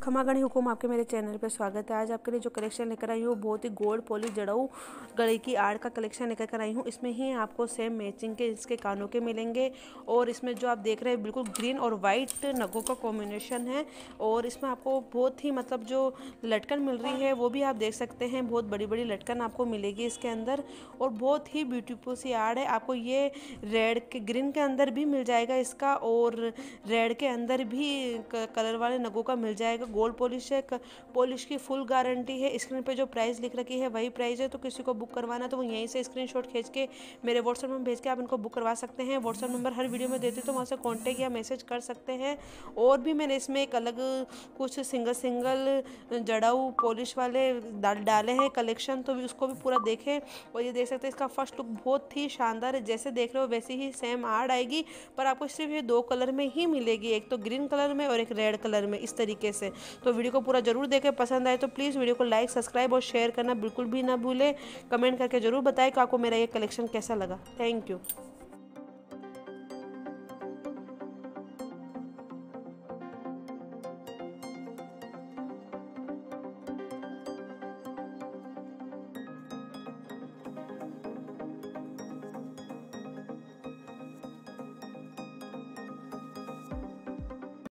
खमागणी हुकुम आपके मेरे चैनल पे स्वागत है। आज आपके लिए जो कलेक्शन लेकर आई हूँ बहुत ही गोल्ड पॉलिश जड़ाऊ गले की आड़ का कलेक्शन लेकर कर आई हूँ। इसमें ही आपको सेम मैचिंग के इसके कानों के मिलेंगे और इसमें जो आप देख रहे हैं बिल्कुल ग्रीन और वाइट नगों का कॉम्बिनेशन है। और इसमें आपको बहुत ही मतलब जो लटकन मिल रही है वो भी आप देख सकते हैं, बहुत बड़ी बड़ी लटकन आपको मिलेगी इसके अंदर और बहुत ही ब्यूटीफुल सी आड़ है। आपको ये रेड के ग्रीन के अंदर भी मिल जाएगा इसका और रेड के अंदर भी कलर वाले नगों का मिल जाएगा। गोल्ड पॉलिश है, पॉलिश की फुल गारंटी है। स्क्रीन पे जो प्राइस लिख रखी है वही प्राइस है, तो किसी को बुक करवाना तो वो यहीं से स्क्रीनशॉट खींच के मेरे व्हाट्सएप में भेज के आप इनको बुक करवा सकते हैं। व्हाट्सएप नंबर हर वीडियो में देती तो वहाँ से कॉन्टेक्ट या मैसेज कर सकते हैं। और भी मैंने इसमें एक अलग कुछ सिंगल जड़ाऊ पॉलिश वाले डाले हैं कलेक्शन, तो भी उसको भी पूरा देखें। और ये देख सकते हैं इसका फर्स्ट लुक बहुत ही शानदार है, जैसे देख रहे हो वैसे ही सेम आड़ आएगी, पर आपको सिर्फ ये दो कलर में ही मिलेगी, एक तो ग्रीन कलर में और एक रेड कलर में, इस तरीके से। तो वीडियो को पूरा जरूर देखें, पसंद आए तो प्लीज़ वीडियो को लाइक सब्सक्राइब और शेयर करना बिल्कुल भी ना भूलें। कमेंट करके जरूर बताएं कि आपको मेरा ये कलेक्शन कैसा लगा। Thank you.